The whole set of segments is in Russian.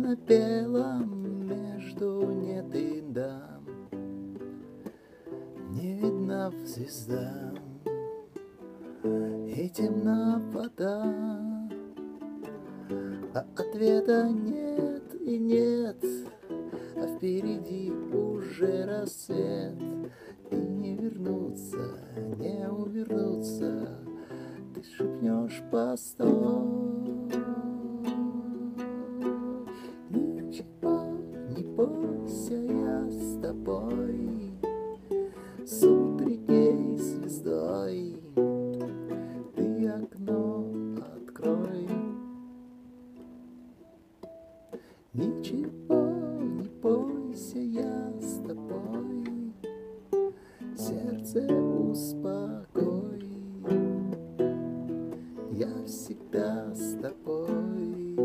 черно-белом между нет и да, не видна звезда и темна вода, а ответа нет и нет, а впереди уже рассвет, и не вернуться, не увернуться, ты шепнешь постой. Ничего не бойся, я с тобой, с утренней звездой, ты окно открой. Ничего не бойся, я с тобой, сердце успокой, я всегда с тобой.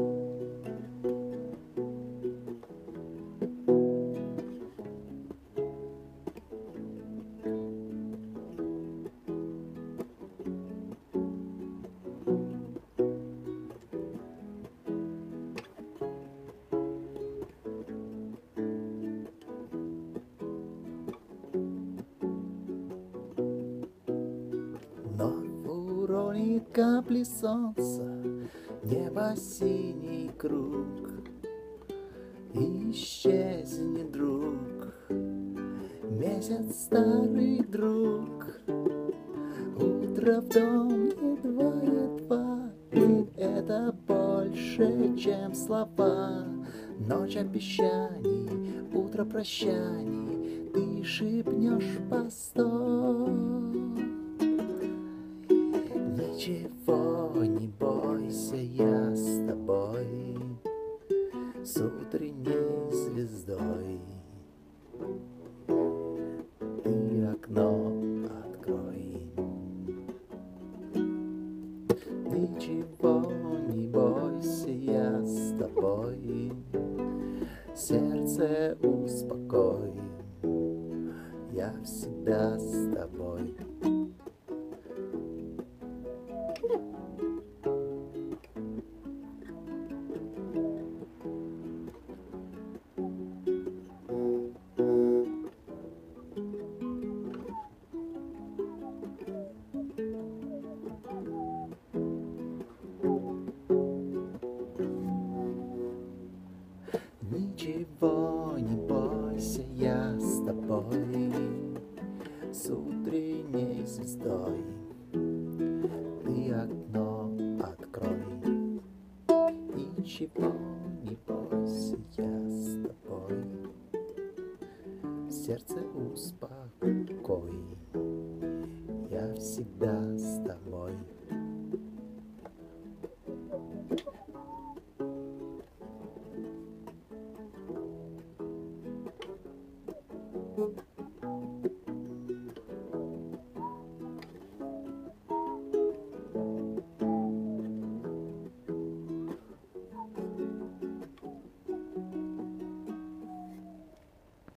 Но уронит капли солнца, небо синий круг, и исчезнет друг, месяц старый друг. Утро в дом едва-едва, и это больше, чем слова. Ночь обещаний, утро прощаний, ты шепнешь постой. Ничего не бойся, я с тобой, с утренней звездой, ты окно открой. Ничего не бойся, я с тобой, сердце успокой, я всегда с тобой. Ничего не бойся, я с тобой, с утренней звездой, ты окно открой. Ничего не бойся, я с тобой, сердце успокой, я всегда с тобой.